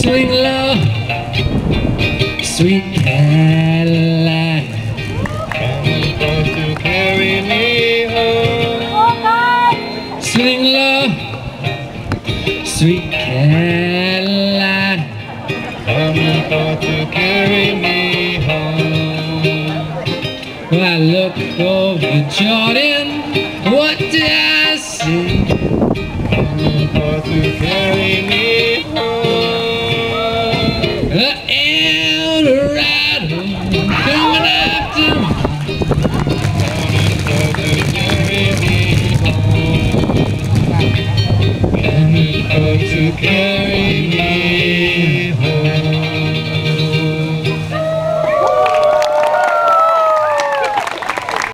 Swing low, sweet Cadillac, coming for to carry me home. swing low, sweet Cadillac, Coming for to carry me home. when I look over Jordan, what do I see? Coming for to carry me home. An Eldorado coming after me. Coming for to carry me home. Coming for to carry